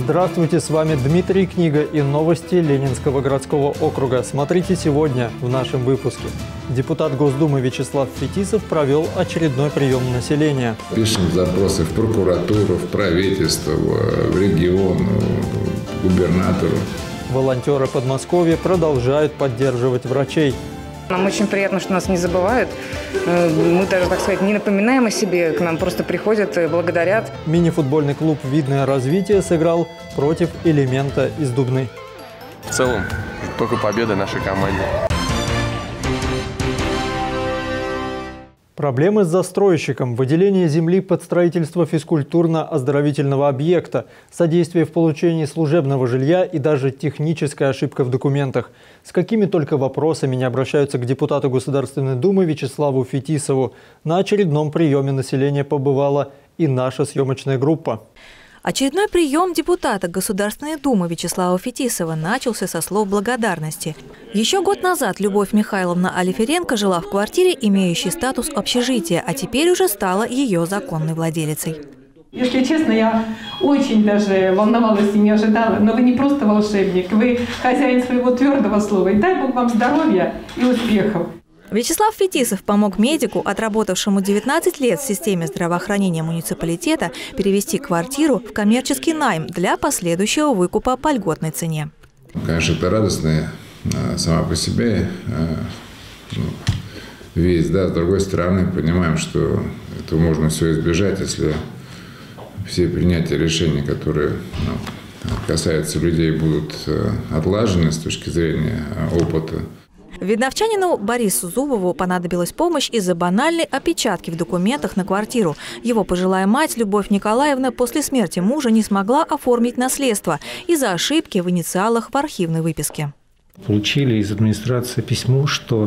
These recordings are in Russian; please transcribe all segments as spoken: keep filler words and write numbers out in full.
Здравствуйте, с вами Дмитрий Книга и новости Ленинского городского округа. Смотрите сегодня в нашем выпуске. Депутат Госдумы Вячеслав Фетисов провел очередной прием населения. Пишем запросы в прокуратуру, в правительство, в регион, в губернатору. Волонтеры Подмосковья продолжают поддерживать врачей. Нам очень приятно, что нас не забывают. Мы даже, так сказать, не напоминаем о себе, к нам просто приходят и благодарят. Мини-футбольный клуб «Видное развитие» сыграл против «Элемента» из Дубны. В целом, только победа нашей команде. Проблемы с застройщиком, выделение земли под строительство физкультурно-оздоровительного объекта, содействие в получении служебного жилья и даже техническая ошибка в документах. С какими только вопросами не обращаются к депутату Государственной Думы Вячеславу Фетисову. На очередном приеме населения побывала и наша съемочная группа. Очередной прием депутата Государственной Думы Вячеслава Фетисова начался со слов благодарности. Еще год назад Любовь Михайловна Алиференко жила в квартире, имеющей статус общежития, а теперь уже стала ее законной владелицей. Если честно, я очень даже волновалась и не ожидала, но вы не просто волшебник, вы хозяин своего твердого слова. И дай Бог вам здоровья и успехов. Вячеслав Фетисов помог медику, отработавшему девятнадцать лет в системе здравоохранения муниципалитета, перевести квартиру в коммерческий найм для последующего выкупа по льготной цене. Конечно, это радостная сама по себе ну, весть, да. С другой стороны, понимаем, что этого можно все избежать, если все принятия решений, которые ну, касаются людей, будут отлажены с точки зрения опыта. Видновчанину Борису Зубову понадобилась помощь из-за банальной опечатки в документах на квартиру. Его пожилая мать Любовь Николаевна после смерти мужа не смогла оформить наследство из-за ошибки в инициалах в архивной выписке. Получили из администрации письмо, что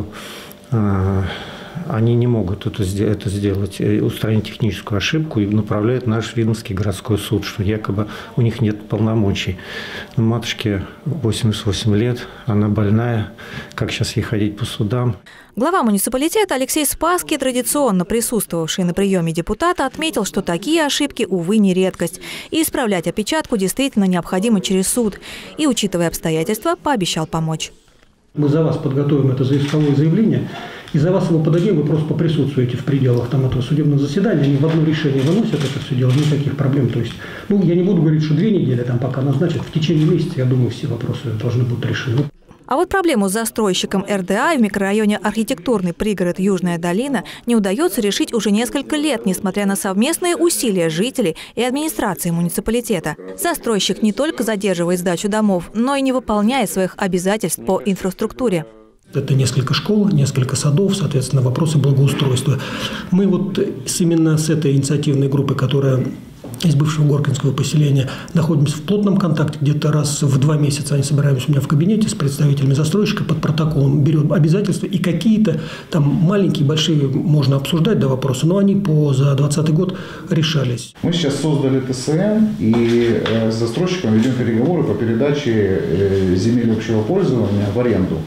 э, они не могут это, это сделать, устранить техническую ошибку, и направляют в наш Видновский городской суд, что якобы у них нет полномочий. Но матушке восемьдесят восемь лет, она больная, как сейчас ей ходить по судам? Глава муниципалитета Алексей Спасский, традиционно присутствовавший на приеме депутата, отметил, что такие ошибки, увы, не редкость. И исправлять опечатку действительно необходимо через суд. И, учитывая обстоятельства, пообещал помочь. Мы за вас подготовим это заисковое заявление, и за вас его подадим, вы просто поприсутствуете в пределах там, этого судебного заседания, они в одно решение выносят это все дело, никаких проблем. То есть, ну, я не буду говорить, что две недели там пока назначат, в течение месяца, я думаю, все вопросы должны будут решены. А вот проблему с застройщиком эр дэ а в микрорайоне архитектурный пригород Южная долина не удается решить уже несколько лет, несмотря на совместные усилия жителей и администрации муниципалитета. Застройщик не только задерживает сдачу домов, но и не выполняет своих обязательств по инфраструктуре. Это несколько школ, несколько садов, соответственно, вопросы благоустройства. Мы вот именно с этой инициативной группой, которая из бывшего Горкинского поселения, находимся в плотном контакте. Где-то раз в два месяца они собираемся у меня в кабинете с представителями застройщика под протоколом, берем обязательства, и какие-то там маленькие, большие можно обсуждать до вопроса, но они по за двадцатый год решались. Мы сейчас создали тэ эс эм и с застройщиком ведем переговоры по передаче земель общего пользования в аренду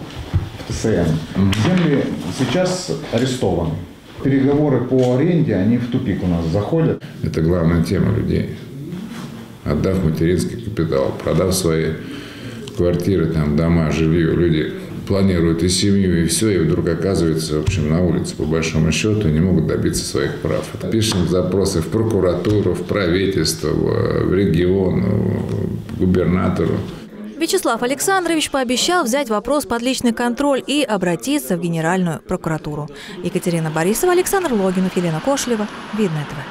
в тэ эс эм. Земли сейчас арестованы. Переговоры по аренде, они в тупик у нас заходят. Это главная тема людей. Отдав материнский капитал, продав свои квартиры, там, дома, жилье, люди планируют и семью, и все, и вдруг оказываются, в общем, на улице, по большому счету, не могут добиться своих прав. Пишем запросы в прокуратуру, в правительство, в регион, в губернатору. Вячеслав Александрович пообещал взять вопрос под личный контроль и обратиться в Генеральную прокуратуру. Екатерина Борисова, Александр Логинов, Елена Кошлева. Видное ТВ.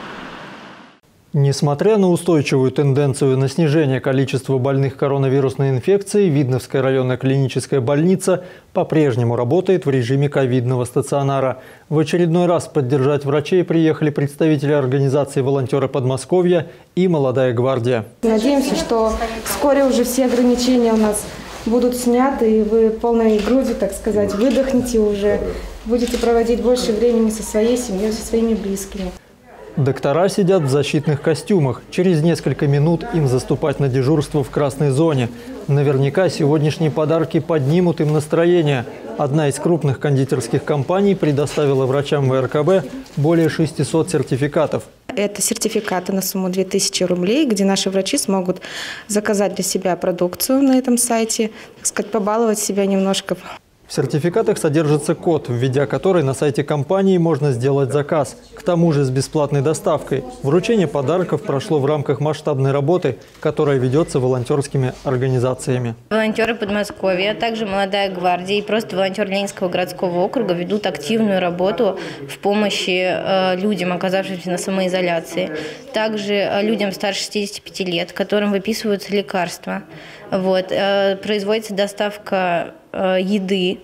Несмотря на устойчивую тенденцию на снижение количества больных коронавирусной инфекцией, Видновская районная клиническая больница по-прежнему работает в режиме ковидного стационара. В очередной раз поддержать врачей приехали представители организации «Волонтеры Подмосковья» и «Молодая гвардия». Надеемся, что вскоре уже все ограничения у нас будут сняты, и вы полной грудью, так сказать, выдохнете уже, будете проводить больше времени со своей семьей, со своими близкими. Доктора сидят в защитных костюмах. Через несколько минут им заступать на дежурство в красной зоне. Наверняка сегодняшние подарки поднимут им настроение. Одна из крупных кондитерских компаний предоставила врачам вэ эр ка бэ более шестисот сертификатов. это сертификаты на сумму две тысячи рублей, где наши врачи смогут заказать для себя продукцию на этом сайте, так сказать, побаловать себя немножко. В сертификатах содержится код, введя который на сайте компании можно сделать заказ. К тому же с бесплатной доставкой. Вручение подарков прошло в рамках масштабной работы, которая ведется волонтерскими организациями. Волонтеры Подмосковья, а также «Молодая гвардия» и просто волонтеры Ленинского городского округа ведут активную работу в помощи э, людям, оказавшимся на самоизоляции. Также э, людям старше шестидесяти пяти лет, которым выписываются лекарства. Вот, э, производится доставка э, еды,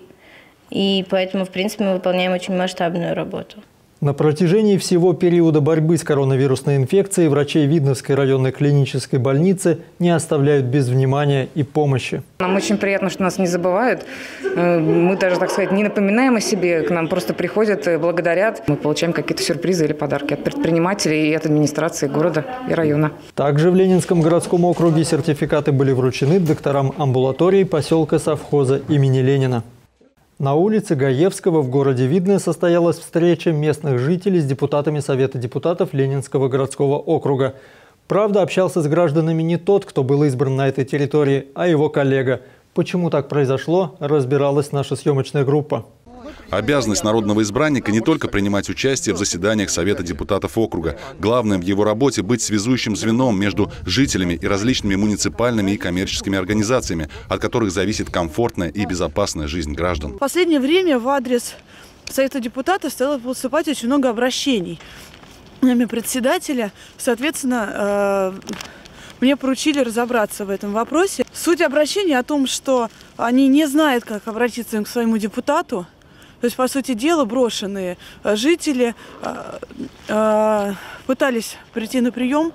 и поэтому, в принципе, мы выполняем очень масштабную работу. На протяжении всего периода борьбы с коронавирусной инфекцией врачей Видновской районной клинической больницы не оставляют без внимания и помощи. Нам очень приятно, что нас не забывают. Мы даже, так сказать, не напоминаем о себе. К нам просто приходят, благодарят. Мы получаем какие-то сюрпризы или подарки от предпринимателей и от администрации города и района. Также в Ленинском городском округе сертификаты были вручены докторам амбулатории поселка совхоза имени Ленина. На улице Гаевского в городе Видное состоялась встреча местных жителей с депутатами Совета депутатов Ленинского городского округа. Правда, общался с гражданами не тот, кто был избран на этой территории, а его коллега. Почему так произошло, разбиралась наша съемочная группа. Обязанность народного избранника не только принимать участие в заседаниях Совета депутатов округа. Главное в его работе быть связующим звеном между жителями и различными муниципальными и коммерческими организациями, от которых зависит комфортная и безопасная жизнь граждан. В последнее время в адрес Совета депутатов стало поступать очень много обращений. Нами председателя, соответственно, мне поручили разобраться в этом вопросе. Суть обращения о том, что они не знают, как обратиться к своему депутату. То есть, по сути дела, брошенные жители э, э, пытались прийти на прием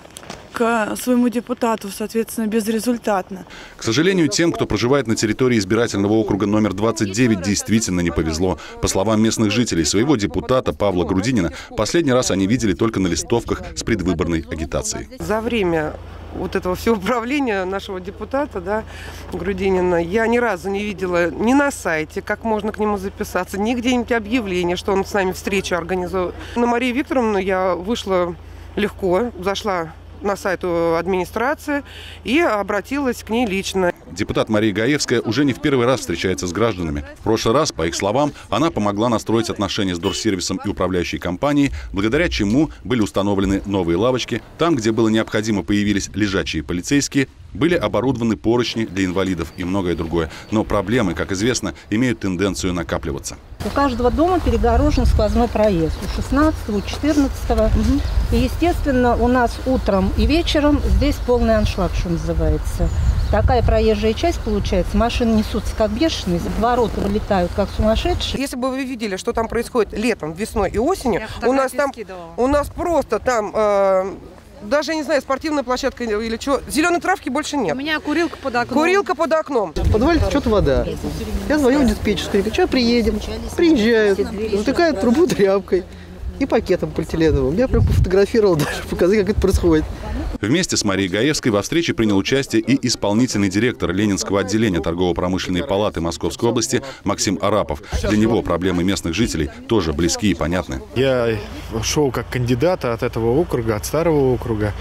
к своему депутату, соответственно, безрезультатно. К сожалению, тем, кто проживает на территории избирательного округа номер двадцать девять, действительно не повезло. По словам местных жителей, своего депутата Павла Грудинина последний раз они видели только на листовках с предвыборной агитацией. За время вот этого всего правления нашего депутата, да, Грудинина, я ни разу не видела ни на сайте, как можно к нему записаться, ни где-нибудь объявление, что он с нами встречу организует. На Марию Викторовну я вышла легко, зашла на сайт администрации и обратилась к ней лично. Депутат Мария Гаевская уже не в первый раз встречается с гражданами. В прошлый раз, по их словам, она помогла настроить отношения с Дорсервисом и управляющей компанией, благодаря чему были установлены новые лавочки. Там, где было необходимо, появились лежачие полицейские, были оборудованы поручни для инвалидов и многое другое. Но проблемы, как известно, имеют тенденцию накапливаться. У каждого дома перегорожен сквозной проезд. У шестнадцатого, у четырнадцатого. Угу. И, естественно, у нас утром и вечером здесь полный аншлаг, что называется. Такая проезжая часть получается. Машины несутся как бешеные, за повороты вылетают как сумасшедшие. Если бы вы видели, что там происходит летом, весной и осенью, у нас там, у нас просто там... Э Даже, не знаю, спортивная площадка или что. Зеленой травки больше нет. У меня курилка под окном. Курилка под окном. В подвале течет вода. Я звоню в диспетчерскую, говорю, что приедем. Приезжают, затыкают трубу тряпкой и пакетом полиэтиленовым. Я прям пофотографировал, даже показать, как это происходит. Вместе с Марией Гаевской во встрече принял участие и исполнительный директор Ленинского отделения торгово-промышленной палаты Московской области Максим Арапов. Для него проблемы местных жителей тоже близки и понятны. Я шел как кандидат от этого округа, от старого округа.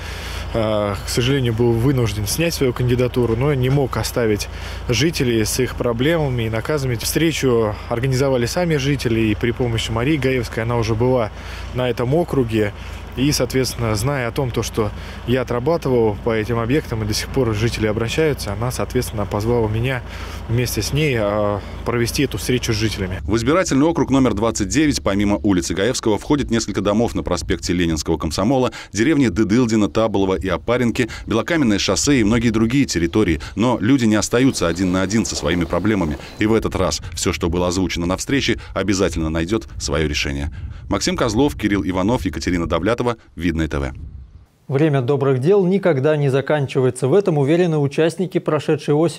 К сожалению, был вынужден снять свою кандидатуру, но не мог оставить жителей с их проблемами и наказами. Встречу организовали сами жители, и при помощи Марии Гаевской она уже была на этом округе. И, соответственно, зная о том, то, что я отрабатывал по этим объектам, и до сих пор жители обращаются, она, соответственно, позвала меня вместе с ней провести эту встречу с жителями. В избирательный округ номер двадцать девять, помимо улицы Гаевского, входит несколько домов на проспекте Ленинского комсомола, деревни Дыдылдино, Таболово и Опаренки, Белокаменное шоссе и многие другие территории. Но люди не остаются один на один со своими проблемами. И в этот раз все, что было озвучено на встрече, обязательно найдет свое решение. Максим Козлов, Кирилл Иванов, Екатерина Давлятова, Видное ТВ. Время добрых дел никогда не заканчивается. В этом уверены участники прошедшей осенью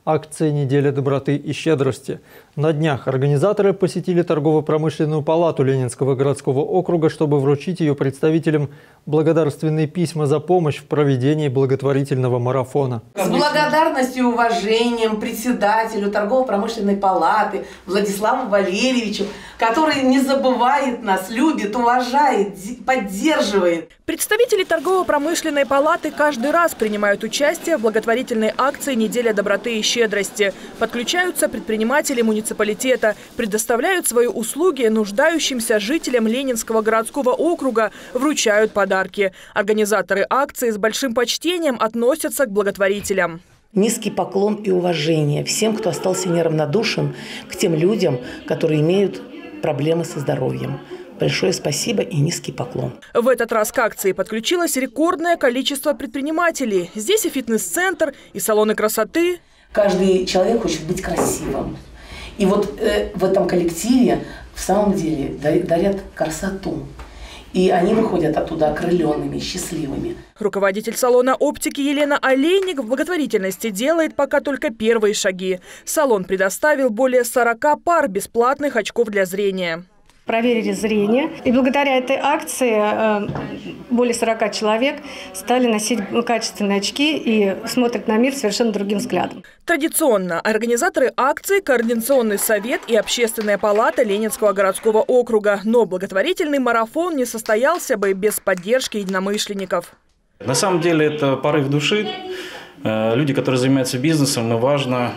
акция «Неделя доброты и щедрости». На днях организаторы посетили торгово-промышленную палату Ленинского городского округа, чтобы вручить ее представителям благодарственные письма за помощь в проведении благотворительного марафона. С благодарностью и уважением председателю торгово-промышленной палаты Владиславу Валерьевичу, который не забывает нас, любит, уважает, поддерживает. Представители торгово-промышленной палаты каждый раз принимают участие в благотворительной акции «Неделя доброты и щедрости». Подключаются предприниматели муниципалитета, предоставляют свои услуги нуждающимся жителям Ленинского городского округа, вручают подарки. Организаторы акции с большим почтением относятся к благотворителям. Низкий поклон и уважение всем, кто остался неравнодушен к тем людям, которые имеют проблемы со здоровьем. Большое спасибо и низкий поклон. В этот раз к акции подключилось рекордное количество предпринимателей. Здесь и фитнес-центр, и салоны красоты. Каждый человек хочет быть красивым. И вот э, в этом коллективе в самом деле дарят красоту. И они выходят оттуда окрыленными, счастливыми. Руководитель салона оптики Елена Олейник в благотворительности делает пока только первые шаги. Салон предоставил более сорока пар бесплатных очков для зрения. Проверили зрение. И благодаря этой акции более сорока человек стали носить качественные очки и смотрят на мир совершенно другим взглядом. Традиционно организаторы акции – Координационный совет и Общественная палата Ленинского городского округа. Но благотворительный марафон не состоялся бы без поддержки единомышленников. На самом деле это порыв души. Люди, которые занимаются бизнесом, и важно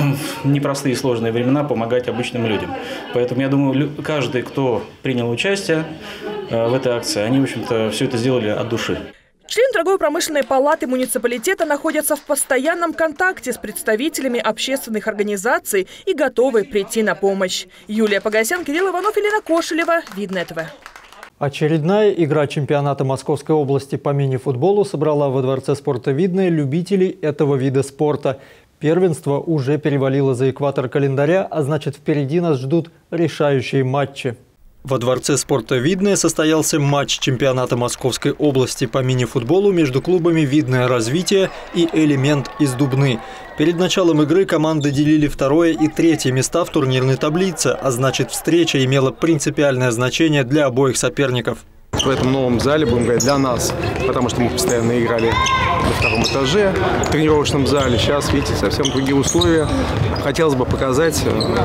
в непростые и сложные времена помогать обычным людям. Поэтому я думаю, каждый, кто принял участие в этой акции, они, в общем-то, все это сделали от души. Члены торгово-промышленной палаты муниципалитета находятся в постоянном контакте с представителями общественных организаций и готовы прийти на помощь. Юлия Погосян, Кирилл Иванов, Елена Кошелева, Видное ТВ. Очередная игра чемпионата Московской области по мини-футболу собрала во Дворце спорта «Видное» любителей этого вида спорта. Первенство уже перевалило за экватор календаря, а значит, впереди нас ждут решающие матчи. Во Дворце спорта «Видное» состоялся матч чемпионата Московской области по мини-футболу между клубами «Видное развитие» и «Элемент» из Дубны. Перед началом игры команды делили второе и третье места в турнирной таблице, а значит, встреча имела принципиальное значение для обоих соперников. В этом новом зале, будем говорить, для нас, потому что мы постоянно играли на втором этаже, в тренировочном зале. Сейчас, видите, совсем другие условия. Хотелось бы показать,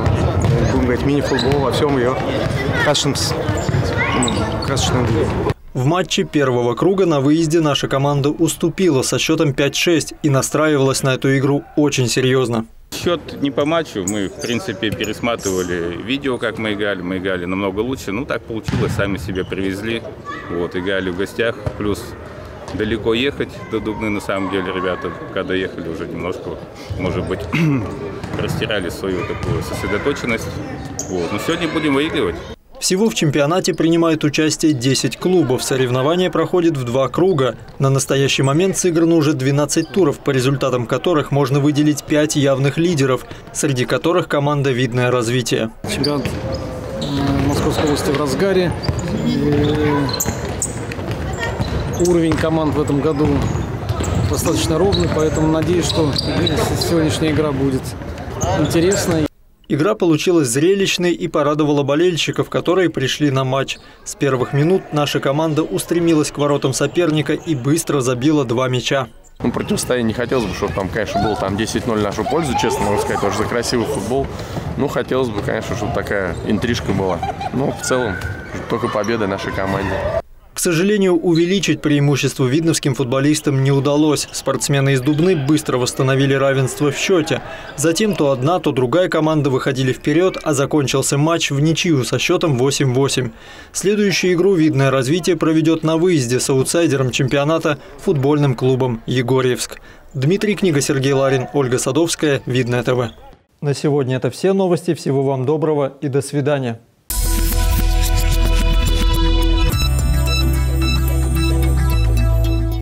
будем говорить, мини-футбол во всем ее красочном виде. В матче первого круга на выезде наша команда уступила со счетом пять шесть и настраивалась на эту игру очень серьезно. Счет не по матчу, мы в принципе пересматривали видео, как мы играли, мы играли намного лучше, ну так получилось, сами себя привезли, вот, играли в гостях, плюс далеко ехать до Дубны, на самом деле, ребята, когда ехали уже немножко, может быть, растеряли свою такую сосредоточенность, вот, но сегодня будем выигрывать. Всего в чемпионате принимает участие десять клубов. Соревнования проходят в два круга. На настоящий момент сыграно уже двенадцать туров, по результатам которых можно выделить пять явных лидеров, среди которых команда «Видное развитие». Чемпионат Московской области в разгаре. Уровень команд в этом году достаточно ровный, поэтому надеюсь, что сегодняшняя игра будет интересной. Игра получилась зрелищной и порадовала болельщиков, которые пришли на матч. С первых минут наша команда устремилась к воротам соперника и быстро забила два мяча. Ну, противостояние не хотелось бы, чтобы там, конечно, было там десять ноль в нашу пользу, честно могу сказать, тоже за красивый футбол. Ну, хотелось бы, конечно, чтобы такая интрижка была. Но в целом только победа нашей команде. К сожалению, увеличить преимущество видновским футболистам не удалось. Спортсмены из Дубны быстро восстановили равенство в счете. Затем то одна, то другая команда выходили вперед, а закончился матч в ничью со счетом восемь восемь. Следующую игру «Видное развитие» проведет на выезде с аутсайдером чемпионата футбольным клубом «Егорьевск». Дмитрий Книга, Сергей Ларин, Ольга Садовская, Видное ТВ. На сегодня это все новости. Всего вам доброго и до свидания.